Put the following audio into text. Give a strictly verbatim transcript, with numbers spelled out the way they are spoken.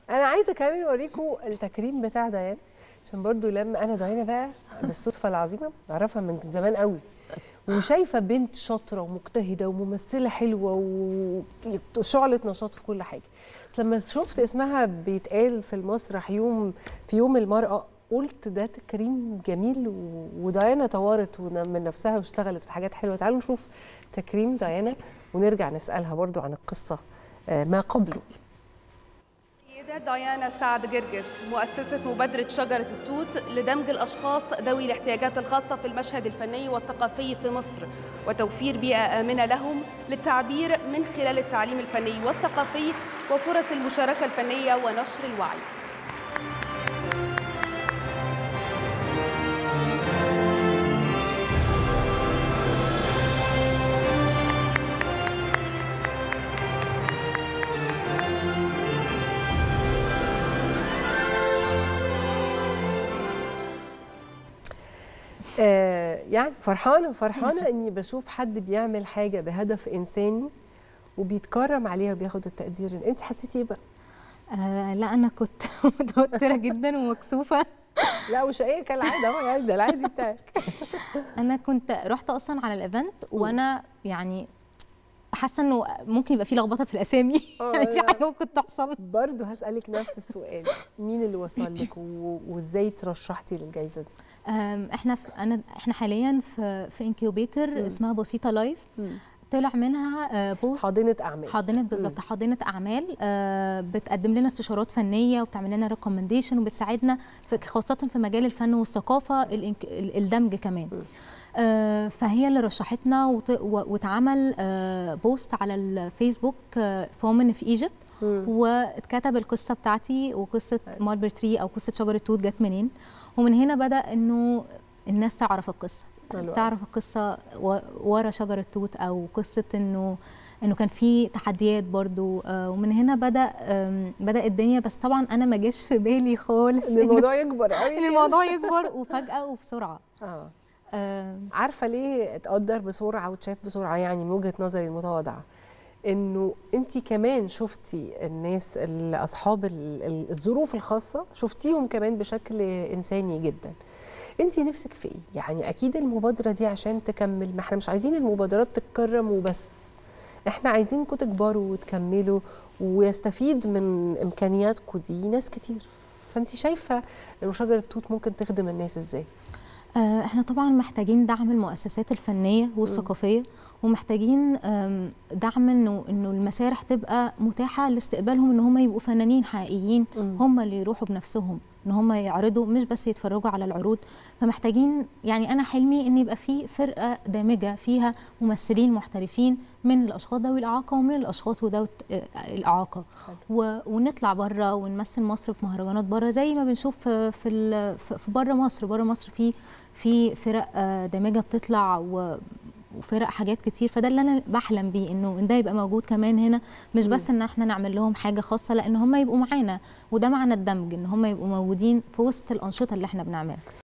انا عايزه كمان اوريكم التكريم بتاع ديانا، عشان برضو لما انا ديانا بقى بالصدفه العظيمه بعرفها من زمان قوي، وشايفه بنت شاطره ومجتهده وممثله حلوه وشعله نشاط في كل حاجه. بس لما شفت اسمها بيتقال في المسرح يوم في يوم المراه، قلت ده تكريم جميل، وديانا طورت من نفسها واشتغلت في حاجات حلوه. تعالوا نشوف تكريم ديانا ونرجع نسالها برضو عن القصه ما قبله. السيدة ديانا سعد جرجس مؤسسة مبادرة شجرة التوت لدمج الأشخاص ذوي الاحتياجات الخاصة في المشهد الفني والثقافي في مصر، وتوفير بيئة آمنة لهم للتعبير من خلال التعليم الفني والثقافي وفرص المشاركة الفنية ونشر الوعي. آه يعني فرحانه فرحانه اني بشوف حد بيعمل حاجه بهدف انساني وبيتكرم عليها وبياخد التقدير. انت حسيتي ايه بقى؟ آه لا انا كنت متوتره جدا ومكسوفه. لا وشقيه كالعاده اهو، يعني ده العادي بتاعك. انا كنت رحت اصلا على الايفنت وانا يعني حاسه انه ممكن يبقى في لخبطه في الاسامي. يعني في حاجه ممكن تحصل. برضه هسالك نفس السؤال، مين اللي وصل لك وازاي ترشحتي للجائزه دي؟ احنا في انا احنا حاليا في في انكيوبيتر اسمها بسيطه لايف. طلع منها بوست حاضنه اعمال. حاضنه بالظبط، حاضنه اعمال بتقدم لنا استشارات فنيه وبتعمل لنا ريكومنديشن وبتساعدنا في خاصه في مجال الفن والثقافه، الدمج كمان. فهي اللي رشحتنا، واتعمل بوست على الفيسبوك فومن في ايجيبت، واتكتب القصه بتاعتي وقصه ماربر تري او قصه شجره توت جت منين، ومن هنا بدا انه الناس تعرف القصه، تعرف القصه ورا شجره توت، او قصه انه انه كان في تحديات برضو، ومن هنا بدا بدا الدنيا. بس طبعا انا ما جاش في بالي خالص ان الموضوع يكبر قوي، ان الموضوع يكبر وفجاه وبسرعه. اه آه. عارفه ليه اتقدر بسرعه واتشاف بسرعه؟ يعني من وجهه نظري المتواضعه انه انت كمان شفتي الناس اصحاب الظروف الخاصه، شفتيهم كمان بشكل انساني جدا. انت نفسك في ايه؟ يعني اكيد المبادره دي عشان تكمل، ما احنا مش عايزين المبادرات تتكرم وبس، احنا عايزينكم تكبروا وتكملوا ويستفيد من امكانياتكم دي ناس كتير. فانت شايفه انه شجره توت ممكن تخدم الناس ازاي؟ احنا طبعا محتاجين دعم المؤسسات الفنيه والثقافيه، ومحتاجين دعم انه انه المسارح تبقى متاحه لاستقبالهم، ان هم يبقوا فنانين حقيقيين، هم اللي يروحوا بنفسهم ان هم يعرضوا، مش بس يتفرجوا على العروض. فمحتاجين، يعني انا حلمي ان يبقى في فرقه دامجه فيها ممثلين محترفين من الاشخاص ذوي الاعاقه ومن الاشخاص ذوي الاعاقه، ونطلع بره ونمثل مصر في مهرجانات بره، زي ما بنشوف في في, في بره مصر. بره مصر في في فرق دامجه بتطلع وفرق حاجات كتير. فده اللي انا بحلم بيه، انه ده يبقى موجود كمان هنا، مش بس ان احنا نعمل لهم حاجه خاصه، لا ان هم يبقوا معانا، وده معنى الدمج، ان هم يبقوا موجودين في وسط الانشطه اللي احنا بنعملها.